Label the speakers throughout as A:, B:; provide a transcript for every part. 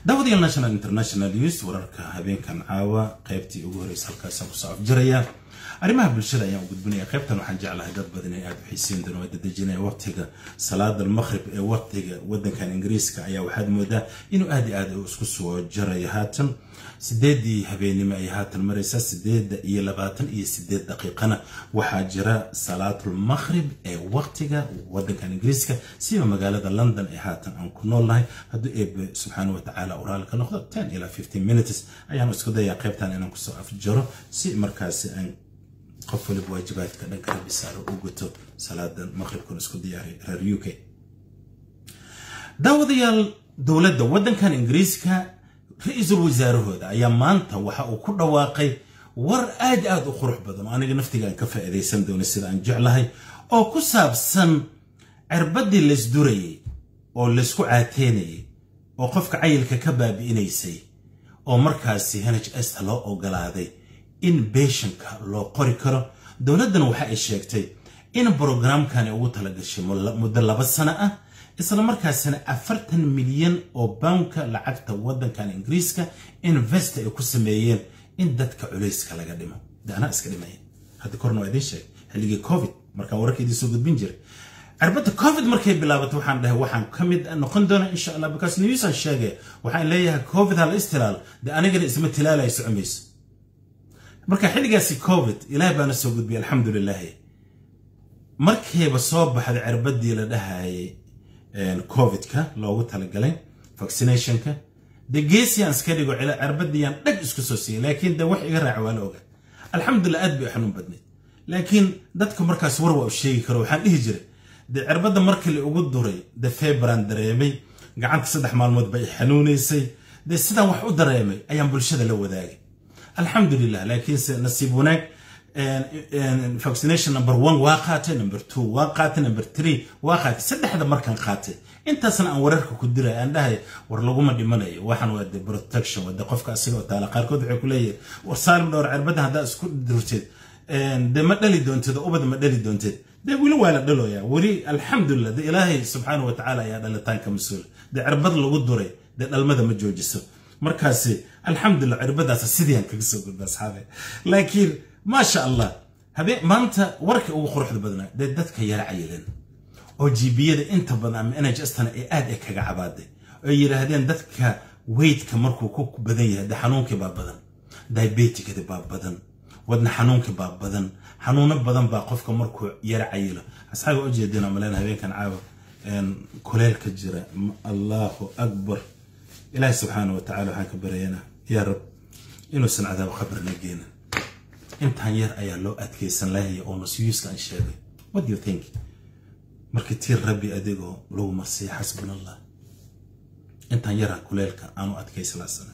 A: داودي الناشونال انترناشونال نيوز ورarka habeenkan caawa qaybtii ugu horeysay halkaas ku soo afjaraya arimaha bulshada ayaan ugu gudbinaya qaybtan waxaan jeclahay dad badan ay aad u xiiseen doonaan dadajinaya waqtiga salaada maghrib ee waqtiga wadankan Ingiriiska ayaa waxaad moodaa inuu aad isku soo jaray haatan 8 habeenimo ay haatan maraysa 8:28 daqiiqana waxa jira salaatul maghrib ee waqtiga wadankan Ingiriiska sida magaalada London ee haatan aan ku noolnahay haduu eeb subhanahu wa ta'ala uraalka noqdo 10 ila 15 minutes ayaan isku dayaa qaybtan inaan ku soo afjaro si markaas aan qofka waajibaadka dhanka bisaaro u guto salaada maghribka isku diyaariyo reer UK daawadayaal dawladda wadankan Ingiriiska ra'iisul wasaarahooda ayaa maanta waxa uu ku dhawaaqay war aad u qurux badan aniga naftigaan ka faa'iideysan doono sida aan jeclahay oo ku saabsan cirbadii la isdurayay oo la isku caateynayay oo qofka cayilka ka baabi'inaysay oo markaasi NHS loo ogolaaday in patientka loo qori karo dawladdan waxa ay sheegtay in programkan ugu talagashay muddo 2 sano ah isla markaasina 40 milyan oo poundka lacagta wadankan Ingiriiska invest ay ku sameeyeen in dadka culayska laga dhimo dana iska dhimay hadda korna waa idin sheeg xilligii covid marka wararkeedii soo gudbin jiray arbada covid markay bilaabatay waxaan dhahay waxaan kamid noqon doona insha Allah because news aan sheegay waxaan leeyahay covid hal istilaal anigana isma tilaalay suumayso marka xilligaasi covid ilaahay baan soo gudbiyay alxamdulillah markayba soo baxday arbadii la dhahay covid ka loogu talagalay vaccination ka degeesiyan iska dhigo arbadiyan dhag isku soo siiyay laakiin da wax iga raac waa la ogaa alxamdulillah aad bi xanuun badnay laakiin dadka markaas war waa u sheegi karo waxaan dhihi jiray de arbada markii ugu duray de febran dareemay gacanta 3 maalmood bay xanuunaysay de sidaan wax u dareemay ayaan bulshada la wadaagay alxamdulillah laakiin nasiib wanaag vaccination number 1 waa qaatay number 2 waa qaatay number 3 waa qaatay saddexda markan qaatay intaasna aan wararka ku diray aan dhahay war lagu ma dhimanayo waxan waa de protection wada qofka asiga oo taala qaarkood waxay ku leeyahay war saalim dhowr cirbada hada isku durteed de ma dhali doonteed ubad ma dhali doonteed de wili waa la dhalooya wali alxamdulillah de ilaahay subhanahu wa ta'ala ayaa dhalitaanka mas'uul de cirbad lagu duray de dhalmada ma joojiso markaasi alxamdulillah cirbadaas sidii aan kaga soo gudbaa asxaabe laakiin ما شاء الله هبي ما أنت ورك أو خروج بدنا دتك يا عيلين أو جيبية أنت بدنا أنا جستنا إعادة كعبادة أي هذين دتك ويت كمركو كوك بدنيه ده حنون كباب بدن ده بيتي كده باب بدن ودنا حنون كباب بدن حنون بدن باقف كمركو يا عيله أصحاب أجي دينا ملنا هبين كان عاو كلال كجرة الله أكبر إله سبحانه وتعالى هكبرينا يا رب إنه سن عذاب خبرنا جينا intaan yar ayaa loo adkeysan lahayn oo nasiiska aan sheegay what do you think markii rabbi adeego loo masii xasbunallah intaan yar kuleelka aanu adkeysan laasana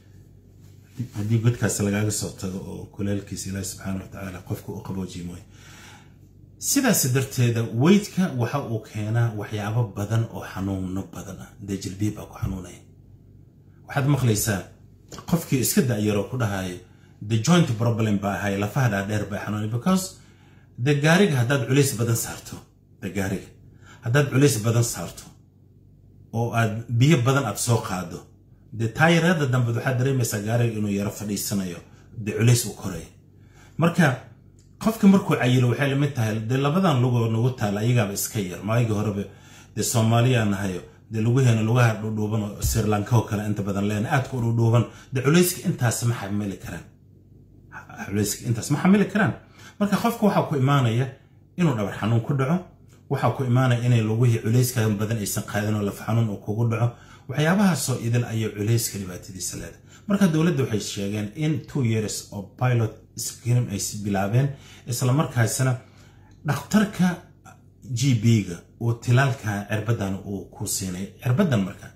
A: hadii godkaas lagaaga soo tago oo kuleelkiisa ilaahay subhanahu wa ta'ala qofku u qaboojimo sidaas darteeda weydka waxa uu keenaa waxyaabo badan oo xanuun badan ah dajilbiib ku xanuunay waxaad maqlaysaa qofkii iska daayiro ku dhahay the joint problem ba hay la fahda dheer ba xanuun because the gaariga hadad culeys badan saarto the gaariga hadad culeys badan saarto oo aad biyo badan aad soo qaado the tayirada dambe waxa dareemaysa gaariga inuu yara fadhiisanayo the culeys uu koray marka qofka markuu cayilo waxa la mid tahay de labadan lugo nagu taala ayaga iska yar maayga horeba de Soomaaliya nahayo de lugaheena lugaha dhuuban oo Sri Lanka oo kale inta badan leen aad ku dhuuban de culeyska intaas ma xamili karaan حلوسك أنت اسمع حمل الكلام مركا خوفك وحاكو إيمانية إنو دبر حنون كدعو وحاكو إيمانية إني لوجه عليسك بدن إيسان قادن ولا فحنون أو كودعو وحيابها سو إذا أي عليسك اللي بعد دي سلادة مركا الدولة دو حيش شيئين in 2 years of pilot سكينم أي بلابين إسلا مركا السنة نخترك جي بيغا وتلالك عربدان وكوسيني عربدان مركا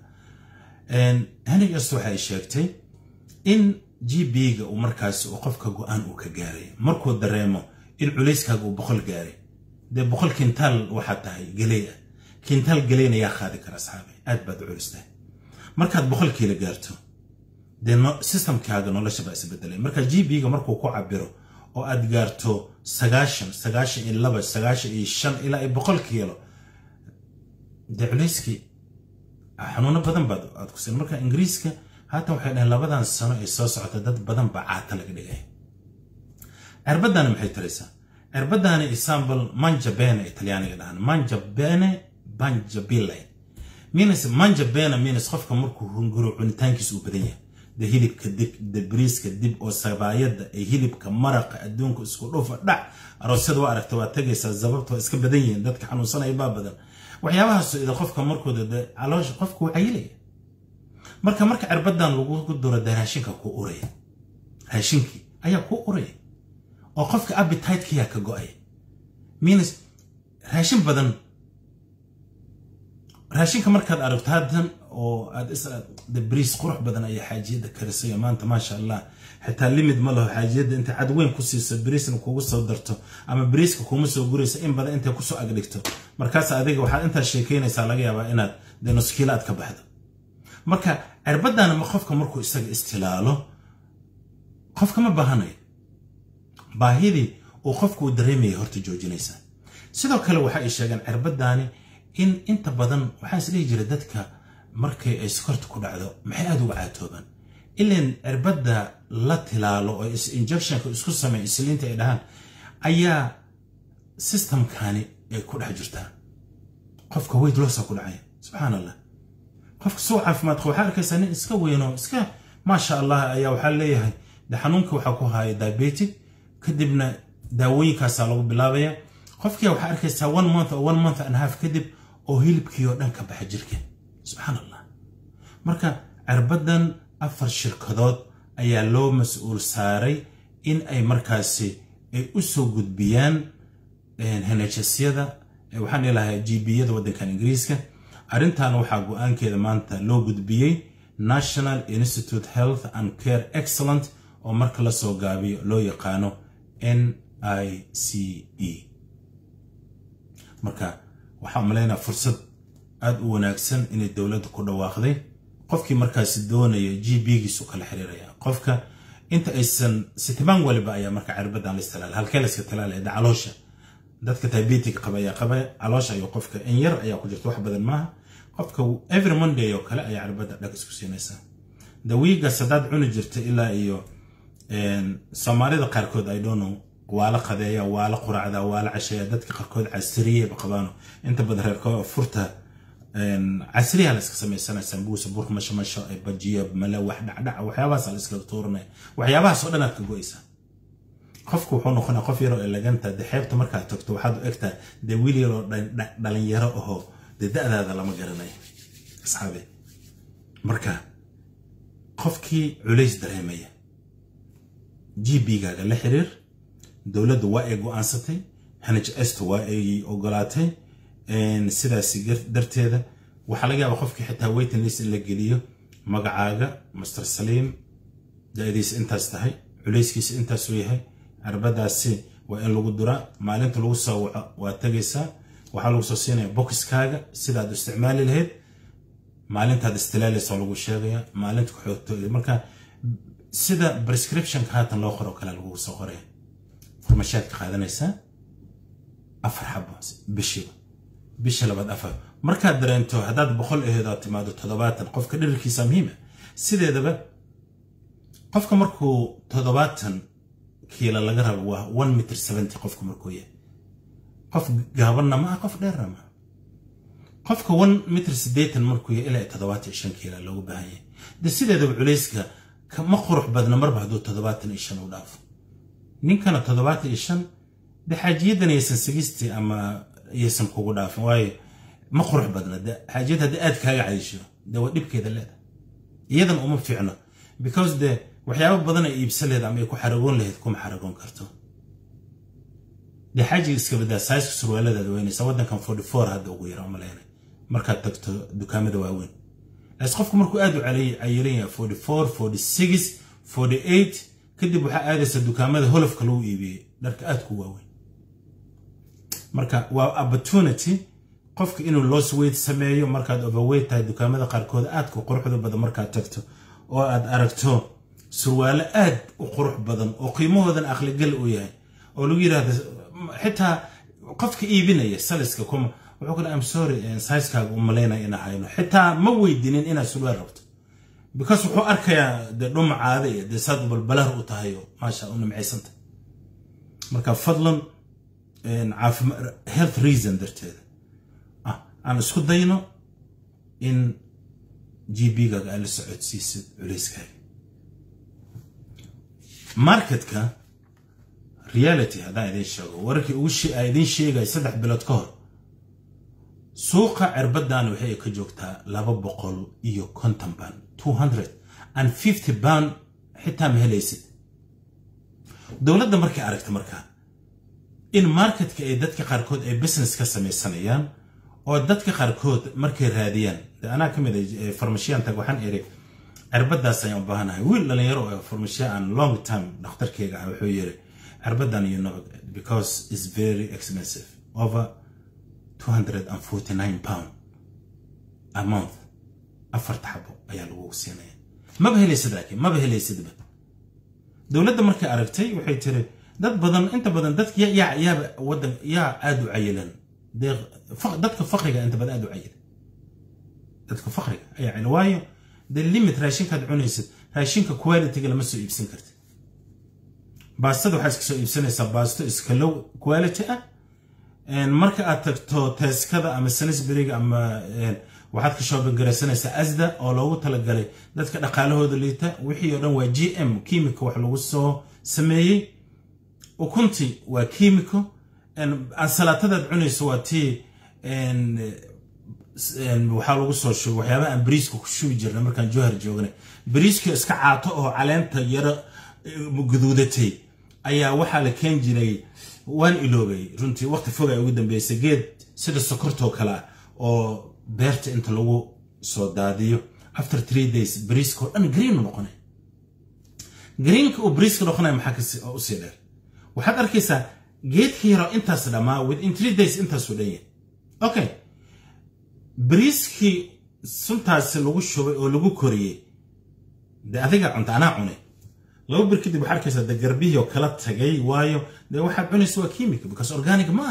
A: هني يسو حيش شيئتي إن جيبيغا ومركز وقفك قوان وكجاري مركو دريمو العليسكا وبخل جاري ده بخل كنتال وحتى قليا كنتال قلينا يا خادك أصحابي أدبد علسته مركز بخل كيلا جارتو ده سيستم كاغا ولا شبه سبدلي مركز جيبيغا مركو كو عبرو او أدجارتو سغاشن اللبس سغاشن الشن إلى بخل كيلو ده عليسكي حنونا بدن بدو أدكسين مركز إنجليزكا haatan waxay dhahan labadan sano ay soo socota dad badan baa caata laga dhigay cirbadana maxay taraysaa cirbadana example manjabene Italianiga dhahan manjabene banjabile means manjabene means qofka markuu hunguro cunitaankiisu u badan yahay de hilibka dib de briiska dib oo sabaayada ee hilibka maraqa adduunka isku dhufa dhac aroosada waa aragtay waa tagaysaa sababtoo iska badan yihiin dadka xanuunsanaya baa badan waxyaabahaas ida qofka markuu de caloosha qofku waa cayilaya marka cirbadan lagu duro raashinka ku uraya raashinkii ayaa ku uraya oo qofka appetite-kiya ka go'ay means raashin badan raashinka markaad aragto hadan oo aad the breeze qurux badan ay xaajiyada karisay maanta ma sha Allah xitaa limit ma laho xaajiyada inta cad weyn ku siiso breeze kugu soo darto ama breeze kuma soo guraysa in badan inta ku soo agdhigto markaas adiga waxa inta sheekeynaysa laga yaabaa inaad de nuskilaad ka baxdo marka cirbadana ma qofka markuu isaga istilaalo qofka ma baahanayo baahidi oo qofku dareemay horta joojinaysa sidoo kale waxa ay sheegan cirbadani in inta badan waxa isleey jira dadka markay ay sokorta ku dhacdo maxay aad uga caatooban ileen cirbada la tilaalo oo injection-ka isku sameey isliinta ay dhahan ayaa system-kani ay ku dhex jirtaa qofka weight loss ku dhacay subhanallah qofka soo caafimaad qaba waxa arkaysaa in iska weeno iska ma sha Allah ayaa waxa leeyahay xanuunka waxa ku haya diabetic kadibna daawooyinkaas lagu bilaabaya qofkii waxa arkaysaa 1 month or 1 month and a half kadib oo hilibkii oo dhan ka baxa jirka subhanallah marka cirbadan afar shirkadood ayaa loo mas'uul saaray in ay markaasi ay u soo gudbiyaan NHS-yada waxaan ilahay GB-yada wadanka Ingiriiska arintan waxa go'aankeeda maanta loo gudbiyay National Institute Health and Care Excellence oo marka la soo gaabiyo loo yaqaano NICE marka waxa maleena fursad aad u wanaagsan in dawladdu ku dhawaaqday qofkii markaas doonaya GB-giisu kala xiriiraya qofka inta aysan sitimaan waliba ayaa marka cirbadan la istilaal halkee la iska tilaalay caloosha dadka diabetic qaba caloosha iyo qofka in yar ayaa ku jirta wax badan maaha qofka every Monday oo kale ayaa cirbada dhag isku siinaysa dawiiga sadad cuni jirta ilaa iyo Soomaalida qaarkood I don't know wala qadeeya wala quraacda wala casheeya dadka qaarkood casriye baqabaano inta badan reerka furta casriye la iska sameeysan sambuus burk masha ay bajiya mala wax dhacdhac waxyaabahaas la iska tuurnay waxyaabahaas oo dhan aad ka go'aysa qofku wuxuu noqonaa qof yar oo eleganta xeebta marka tagto waxaad u egtaa de wiil yar oo dhalinyaro ah da'daada lama garanayo asxaabe marka qofkii culays dareemaya GB-gaaga la xiriir dawladdu waa ay go'aansatay NHS waa ay ogolaatay sidaas darteeda waxa laga yaabaa qofkii xitaa waiting list la geliyo magacaaga Mr. Salim da'diisa intaas tahay culayskiisa intaas uu yahay cirbadaasi waa in lagu dura maalinta lagu soo waa tagaysaa waxa lagu soo siinayaa boxkaaga sidaad isticmaali lahayd maalintaad istilaalayso lagu sheegaya maalinta ku xogto marka sida prescription haatan loo qoro kala lagu soo qoray farmashaadka qaadanaysa afar xabo bishi labaad afar marka dareento hadaad 100 aheedo timaado 70 qofka dhirkiisa muhiim sideedaba qofka markuu 70 kiilo laga rabo waa 1 meter 70 qofka markuu yahay qof gaabanna ma qof dheerna ma qofka 1 meter 80 markuu yahay ilaa 75 kiilo lagu baahan yahay sideedaba culayska kama qurux badna marba haduu 75 u dhaafo ninkana 75 xaajiyadana aysan 60 ama aysan kugu dhaafin waayo ma qurux badna xaajiyada hadii aad kaaga caysho waa dhibkeeda leedahay iyadan uma fiicno because the waxyaabo badan ay iibsaleed ama ay ku xaragoon lahayd kuma xaragoon karto xaajiga iska badaa size surwaalada weynaysa wadankan 44 hadda ugu yara umaleynay marka tagto dukaamada waaweyn qofku markuu aad u cayilaya 44 46 48 kadib waxa aadaysa dukaamada holofka lagu iibiyay dharka aad ku waaweyn marka waa opportunity qofka inuu loss weight sameeyo markaad overweight tahay dukaamada qaarkood aad ku quruxda badan markaad tagto oo aad aragto surwaale aad u qurux badan oo qiimahoodan aqli gal u yahay oo lagu yiraahdo xitaa qofka iibinaya saliska kuma wuxuu kale I'm sorry size-kaaga u maleynaa in ahayno xitaa ma weydinin inaad surwaal rabto because wuxuu arkayaa de dhum caadi de sad balbalar u tahayo maasha u nimcaysanta marka fadlan caafimaad health reason darteeda aan isku dayno in GB ga la socodsiisid culayskaaga marketka reality hada idin sheego warkii ugu idin sheegay 3 bilood ka hor suuqa cirbadan waxay ka joogtaa 200 iyo 50 baan 250 baan xitaa ma helaysid dawladda markay aragtay markaa in marketka ay dadka qaarkood ay business ka sameeysanayaan oo dadka qaarkood markay raadiyaan ana kamid ah farmashiyan tag waxaan iri cirbadaas ayaan u baahanahay wiil dhalinyaro oo farmashiyan long time dhakhtarkayga wuxuu yiri cirbadan you know because it's very expensive over 249 pound a month afar taxabo ayaa lagu siinaya ma bahelaysid laakiin ma bahelaysid dawladda markay aragtay waxay tiri dad badan inta badan dadka yaa wadan yaa aad u cayilan dadka faqriga inta badan aad u cayilan dadka faqriga ayaa cilwaayo the limit raashinka aad cunaysid raashinka quality lama soo iibsan kartid baastada waxaad iska soo iibsanaysaa baasto iska low quality ah marka aad tagto teeskada ama Sainsburyga ama waxaad ka shopping garaysanaysaa asda oo loogu talagalay dadka dhaqaalahooda liita wixii oo dhan waa GM chemical wax lagu soo sameeyay ukunti waa chemical salaatada cunayso waa tii waxa lagu soo shubay waxyaabaha aan bariiska ku shubi jirnay markaan Jowhar joognay bariiska iska caato oo caleenta yara guduudatay ayaa waxa la keen jiray waan iloobay runtii waqti fog ay ugu dambeysay geed sida sokorto kala oo beerta inta lagu soo daadiyo after 3 days bariiska oo dhan green noqonay greenka oo bariiska noqonay maxaa ka u sii dheer waxaad arkaysaa geedka yaro intaas dhamaa within 3 days intaas u dhan okay bariiski suntaas lagu shubay oo lagu koriyay de adiga cunta ana cunay loo birkidi waxa arkaysaa de garbiyo kala tagay waayo de waxa cunayso waa chemical because organic ma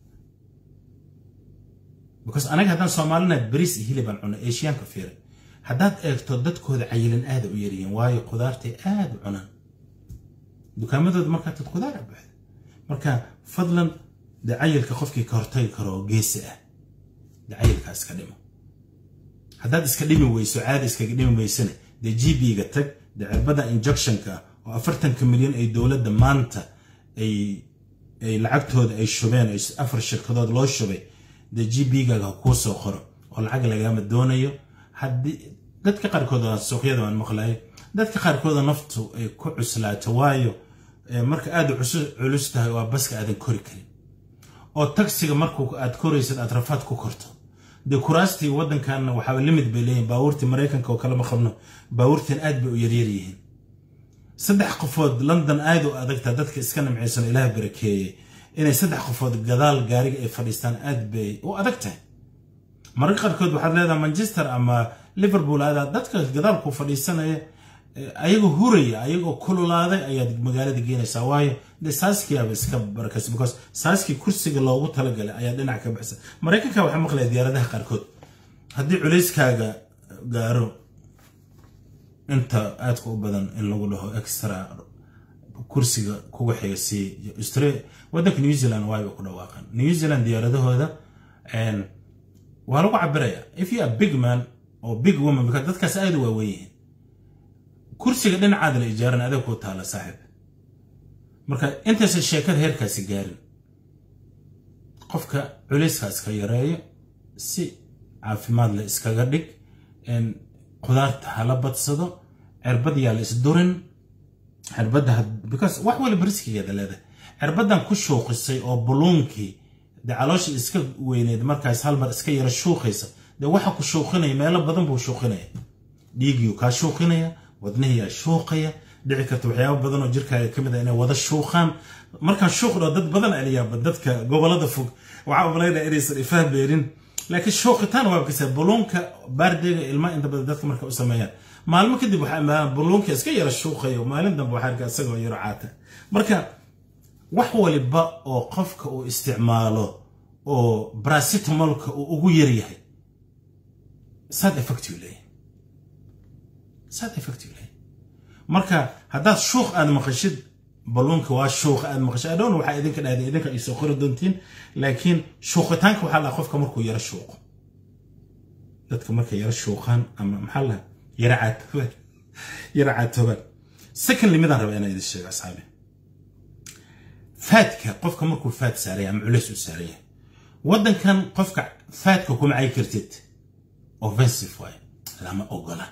A: because anaga hadan Soomaalina bariis hilib aan cunay Asian ka fiiray hadaad eegto dadkooda cayilan aad u yariyeen waayo qudaartay aad u cunaan dukaamadooda marka tad qudaar baxay marka fadlan de cayilka qofkii ka hortay karo geesi ah de cayilka iska dhimo hadaad iska dhimi weyso caadi iska dhimi weysana de GB ga tag de cirbada injection ka oo 40 milyan ay dawladda maanta ay lacagtooda ay shubeen ay afar shirkadood loo shubay de GB ga ku soo qoro oo lacag laga ma doonayo hadii dadka qaarkood oo suuqyada aan maqlay dadka qaarkood naftu ay ku cuslaato waayo marka aad culus tahay waa baska aadan kori karin oo taxiga markuu aad koraysid aad rafaad ku korto de kuraastii wadankan waxa limit bay leeyihiin baawurti Mareykanka oo kala ma qabno baawurtan aad bay u yaryar yihiin saddex qofood London aad u adagta dadka iska nimceysan Ilaahay barakeeyay inay saddex qofood gadaal gaariga ay fadhiistaan aad bay u adagtahay marka qaarkood waxaad leedahay Manchester ama Liverpool aad dadka gadaal ku fadhiisanaya ayagu huraya ayagu kululaaday ayaad magaalada geenaysaa waayo de saaskiya iska barakas because saaski kursiga loogu talagalay ayaa dhinac ka baxsan Mareykanka waxa maqlay diyaaradaha qaarkood hadii culayskaaga gaaro inta aad ku badan in lagu dhaho extra kursiga kugu xigay Australia wadanka New Zealand way ku dhawaaqan New Zealand diyaaradahooda waa lagu cabiraya if you are big man or big woman because dadkaas aad u waaweyn kursiga dhinacaada la ijaaran adag ku taala saaxib marka intaas sheekada heerkaasi gaarin qofka culayskaas ka yareeyo si caafimaad la iskaga dhig qudaarta hala badsado cirbad yaa la isdurin cirbada because wax wali bariskigeeda leedahay cirbadan ku shooqisay oo buluunkii de caloosh iska weyneed markaas hal mar iska yara shooqaysa de waxa ku shooqinay meelo badan buu shooqinaya dhiigiyo ka shooqinaya wadnaha shooqaya dhici karto waxyaabo badan oo jirkaaga kamid ah inay wada shooqaan marka shooqdo dad badan aliyaaba dadka gobolada fog waxa u leeyahay inaysan ifahmeerin laakiin shooqitaan waa ka buluunka baardayga ilma inta badan dadka marka u sameeyaan maalmo kadib waxa buluunka iska yara shooqayo maalin dambe waxa arkaa asagoo yara caata marka wax waliba oo qofka uu isticmaalo oo paracetamolka uu ugu yar yahay side effect uu leeyahay side effect leh marka haddaad shuuq aad maqashid balloonka waa shuuq aad maqashid adoon waxa idinka dhaaday idinka ay soo qori doontiin laakiin shuuqitaanka waxa la qofka markuu yara shuuq dadka markay yara shuuqaan ama maxaa la yara caatoban secondly midaan raba inaan idin sheego asxaabi faadka qofka markuu faad saaraya ama culays u saaraya wadankan qofka faadka kuma ay kartid offensive way lama ogola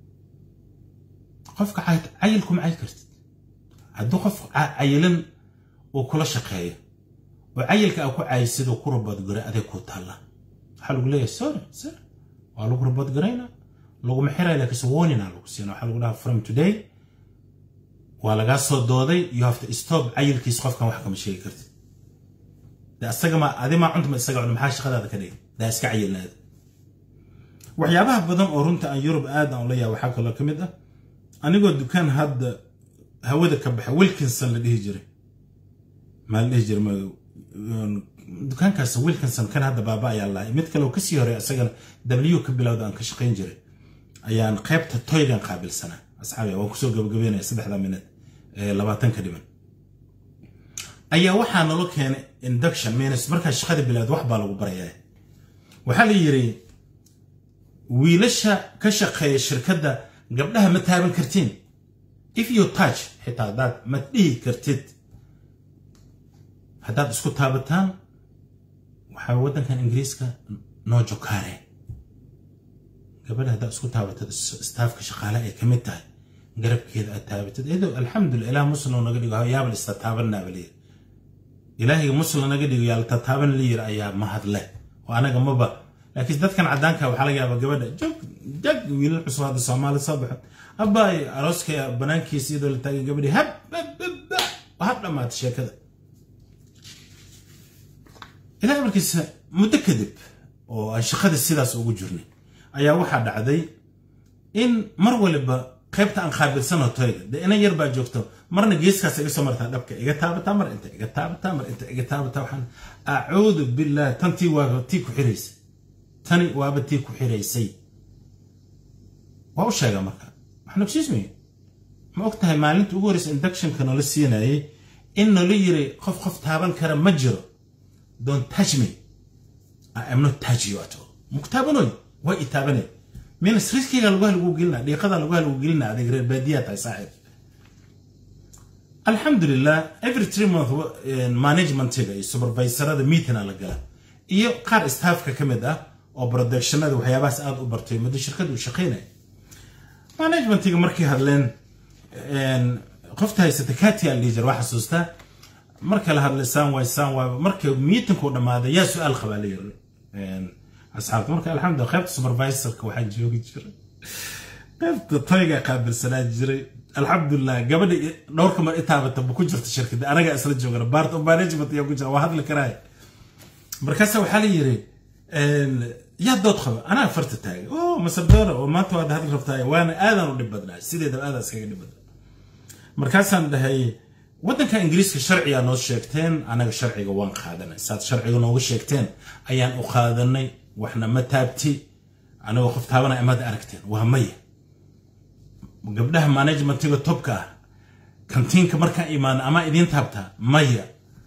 A: qofka cayil kuma ay kartid hadduu qof cayilan oo kula shaqeeyo oo cayilka ku caysid oo ku rabad gare adeeg ku taala waxa lagu leeyahay sorry sir waa lagu rabad garayna lagu maxirayo laakiin warning lagu siino waxa lagu dhahaa from today waa laga soo dooday you have to stop cayilkiis qofkan wax kama sheegi kartid da asaga ma adima cunta isaga cunta maxaa shaqadaada ka dhigay da iska cayilnaad waxyaabaha badan oo runta aan Yurub aad aan leeyahay waxa kale kamid ah anigoo dukaan hadda hawada ka baxay Wilkinson la dhihi jiray ma la dhihi jiray dukaankaas Wilkinson kan hadda baaba ayaa la mid kale oo ka sii horay asagana W ka bilowda aan ka shaqeyn jiray ayaan qaybta toygan qaabilsana asxaabi waan ku soo gabagabeynay 3 minute 20 ka dhiman ayaa waxa nolo keenay induction means marka shaqada bilowd wax baa lagu barayaa waxa la yiri wiilasha ka shaqeeya shirkadda gabdhaha ma taaban kartiin if you touch xitaa dad ma dhihi kartid haddaad isku taabataan waxa wadankan ingiriiska noo jokaare gabadha haddaad isku taabatad staafka shaqaalaha ay kamid tahay garabkeeda aad taabatad iyadoo alxamdulillah ilaah muslim naga dhigo yaabal istaabanaa baliya ilaahay muslim naga dhigo yaal taaban liir ayaa mahadle oo anaga maba laakiin dadkan cadaanka waxa laga yaabaa gabadha jag wiil cusub hada Soomaali sabax abay arooska banaankiisa iyadoo la taagay gabadhi hab dhamaad sheekada ilaa markiisa muddo kadib oo aan shaqada sidaas ugu jirnay ayaa waxa dhacday in mar waliba qaybta aan qaabilsano toyga ina yar baa joogto marna geeskaas iga soo martaa dhabka iga taabata mar inta iga taabata mar inta iga taabata waxaan a'uudu billaah tantii waa tii ku xiraysay tani waaba tii ku xiraysay waa u sheega marka waxaan ogsiismay ma ogtahay maalinta ugu horreysay induction kana la siinayay in la yiri qof taaban kara ma jiro don't touch me I am not touch you at all muktabanoy way itaabane min riskiga lagu gelina deeqada lagu gelina adeeg reer baadiyaha ay saaxib alhamdulillah every 3 months management iyo supervisorada meeting la gala iyo qaar staffka kamid ah oo productionada waxyaabahaas aad u bartay muddo shirkadu shaqeynay managementiga markii hadleen qofta haysata Katia Lijer waxa xasuusta marka la hadlaysaan waa marka meetingku dhamaaday yaa su'aal qabalay asxaabta marka alxamdulillah qaybta supervisorka waxa joogi jiray qaybta toyga qaabilsanaa jiray alxamdulillah gabadha dhowrka mar itaabata ku jirta shirkadda anaga isla joogana part of management iyo ku jira waa hadli karay markaas waxa la yiri yaa dood qaba ana farta taagay oo masabdara oo maanta wada hadal rabtay waana aadan u dhib badnaa sideeda aad iskaga dhib badnaa markaasaan dhahay wadanka ingiriiska sharciga noo sheegteen anaga sharciga waan qaadanay saad sharciga noogu sheegteen ayaan u qaadanay waxna ma taabti anaga qof taabana amad aragteen waa maya gabdhaha managementiga topka kantiinka marka iimaan ama idin taabta maya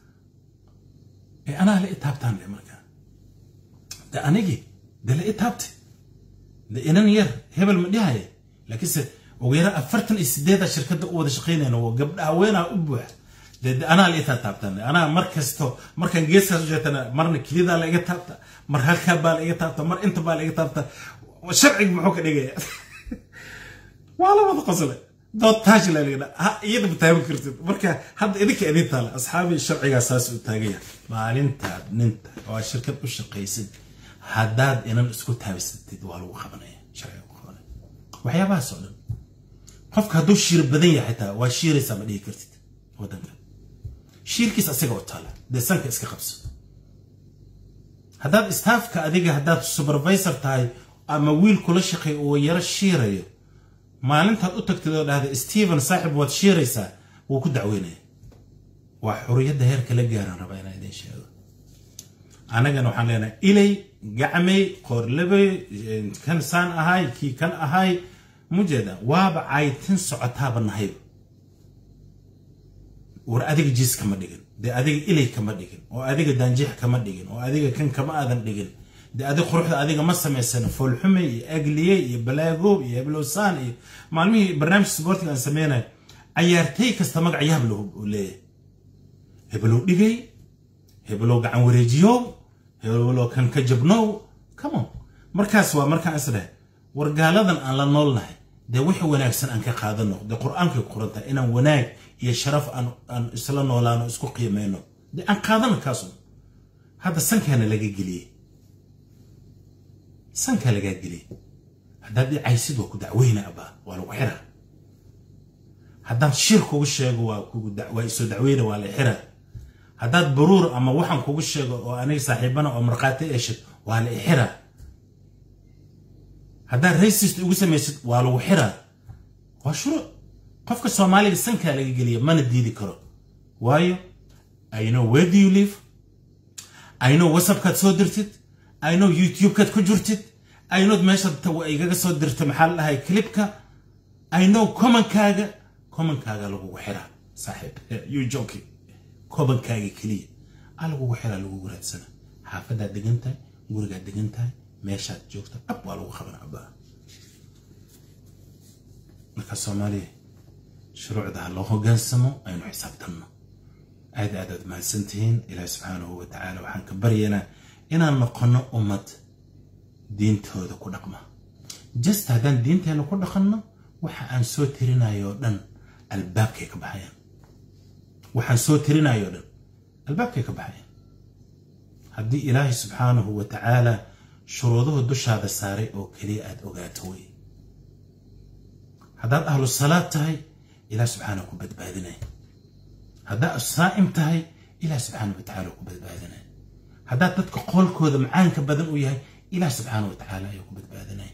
A: ana la taabtaan marka da anigi da la taabti da inan yar hebel ma dhihay laakiin وغير أفرتن السدادة شركة أول شقينا وقبل أوينا أبوح ده أنا اللي تابتني أنا مركز جيس جتنا مرن كليدا اللي تابتا مر هالكبال اللي تابتا مر أنت بال اللي تابتا وشرعي محوك اللي والله ما تقصله ده تاج اللي يد بتاعي كرتين مركز هذا إذا كأني طالع أصحابي الشرعي أساس التاجية ما ننت والشركة وش قيسد حداد إن السكوت هاي ستة دوالو خبنية شرعي وخبنية وحيا بس qofka haduu shir badan yahay xitaa waa shiiraysa ma dhigi kartid wadanka shirkiis asaga oo taala deesanka iska qabso hadaad staffka adiga hadaad supervisor tahay ama wiil kula shaqay oo yara shiirayo maalinta u tagtay oo dhahday Steven saaxib waad shiiraysaa wuu ku dacweynay waa xuriyada heerka la gaaran raba inay idin sheego anagana waxaan leenahay ilay gacmay qorlabay kan saan ahay ki kan ahay مجدا واب عايتين سعتها بالنهيب ورأديك جيس كما ديجن دي أديك إلي كما ديجن وأديك دانجيح كما ديجن وأديك كن كما آذن ديجن دي أديك خروح أديك مصر ميسان فالحمي أقلية يبلاغو يبلوسان معلومي برنامج سبورتي أن سمينا عيارتي كستمق عيابلو وليه هبلو ديجي هبلو قعن وريجيو هبلو كان كجبنو كمان مركز ومركز أسره ورقالذن أن لنولناه دي وحي وناكسن أنك قادنو دي قرآن كي قرنتا إنا وناك يشرف أن إسلام ولا إسكو قيمينو دي أن قادن كاسو هذا سنكان لقى قليه سنكان لقى قليه هذا دي عايسيد وكو دعوين أبا ولو حرا هذا شرك وشيغ وكو دعويسو دعوين ولا حرا هذا برور أما وحن كو وشيغ وأني صاحبنا ومرقاتي إيشت ولا حرا هذا ريسيست وسميست ولو حرا وشرو قفك الصومالي سنكا لقى قليه ما نديدي كرو وايو I know where do you live I know WhatsApp كات صدرتت I know YouTube كات كجرتت I know ماشا إيجا صدرت محل هاي كليبكا I know كومن كاغا لغو وحرا صاحب you joking كومن كاغا كليه لغو وحرا لغو ورد سنة حافظة دقنتاي ورقا دقنتاي ماشا جوكتا أبوا لغو خبر أبا مركا الصومالي شروع ده الله قاسمه أينو حساب دمه عدد ما سنتين إلى سبحانه وتعالى وحن كبرينا إن نقنا أمة دين تهذا كل رقمه جست هذا الدين تهنا كل رقمنا وحن سوترنا يودن الباب كيك بحيان وحن سوترنا يودن الباب كيك بحيان هدي إلهي سبحانه وتعالى شروطه الدش هذا ساري أو كليئة أوجاتوي هذا أهل الصلاة تهي إلى سبحانه وبد بادنا هذا الصائم تهي إلى سبحانه وتعالى وبد بادنا هذا تدك قول كذا معانك بدن وياي إلى سبحانه وتعالى وبد بادنا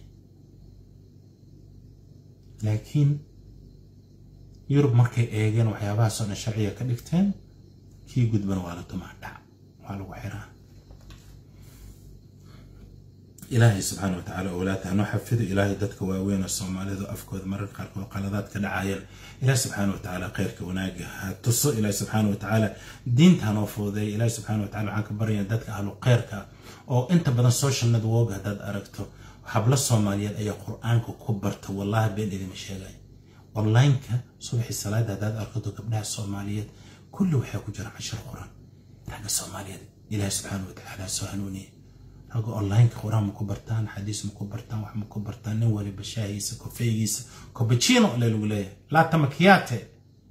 A: لكن يرب مركي إيجان وحيابها صنع شرعية كدكتين كي قد بنو على طمع دع وعلى وحيران إلهي سبحانه وتعالى أولاته نحفظ إلهي دتك واوين الصومالي ذو أفكوذ مرر قاركو قالذات كدعايل إلهي سبحانه وتعالى خيرك وناقه تصو إلهي سبحانه وتعالى دين تنوفوذي إلهي سبحانه وتعالى عنك بريا دتك أهلو خيرك أو أنت بدن سوشيال ندووغ هداد أركتو حبل الصوماليات أي قرآنك كبرت والله بين إذي مشيغاي أونلاينك صبح الصلاة هداد أركتو كبناها الصوماليات كل وحيكو جرع 10 قرآن حق الصوماليات إلهي سبحانه وتعالى سوهنوني رجع أونلاين كقرآن مكبرتان حديث مكبرتان وح مكبرتان نولي بشايس كوفيس كوبتشينو للولاية لا تمكياته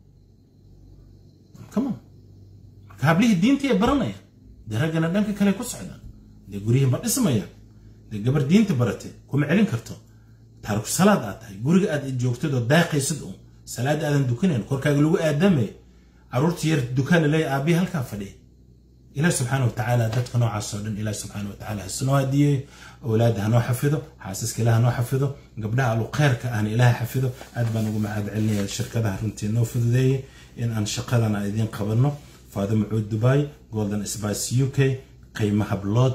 A: كمان كابليه الدين تي برنايا ده رجعنا دانك كله كسعنا ده جوريه ما اسمه يا ده جبر دين تبرته كم علين كرتو تارك صلاة آتاي جوري أد جوكتو ده داقي صدقه صلاة أذن دكانين كوركا جلوه آدمي عرورت ير دكان اللي أبي هالكافدي إلى سبحانه وتعالى دتك نوع الصدن إلى سبحانه وتعالى السنوات دي أولادها نوع حفظه حاسس كلها نوع حفظه قبلها لو خير كأن إله حفظه أدبا نقول مع علني الشركة ده رنتي نوفذ ذي إن أنشقلنا إذين قبلنا فهذا معود دبي جولدن إسبايس UK قيمها بلود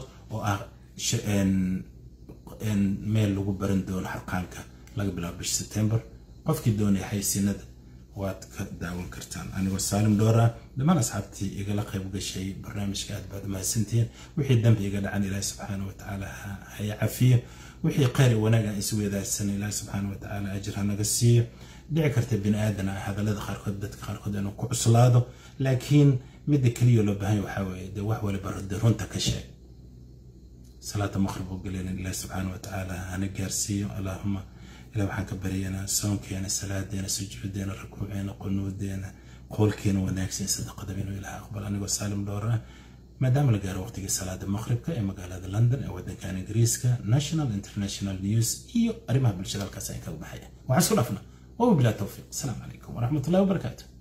A: إن ميل لو برندون حرقانك لقبلها بش سبتمبر قف كدوني حي سند وات كداون كرتان أنا وسالم دورة لما أصحابتي يقول لك يبغى شيء برنامج قاعد بعد ما سنتين وحي الدم يقول عن الله سبحانه وتعالى هي عافية وحي قاري وناقع يسوي ذا السنة الله سبحانه وتعالى أجرها نقصية دعكرت بين آدم هذا الذي خارقد أنه كعصلاده لكن مد كليو لو بهاي وحوي دوح ولا برد رنت كشيء صلاة مخرب وقلنا الله سبحانه وتعالى أنا جارسي اللهم إلى وحنا كبرينا صومكينا صلاتنا سجودنا ركوعنا قنودنا قولكينا وناكسين صدق دمين إلى أقبل أنا وسالم دورة ما دام لقى وقت صلاة المغرب كأما قال هذا لندن أو ده كان إنجليزكا ناشونال انترناشونال نيوز إيو أريمها بالشغل كاسين كوبحية وعسول أفنا وبلا توفيق السلام عليكم ورحمة الله وبركاته.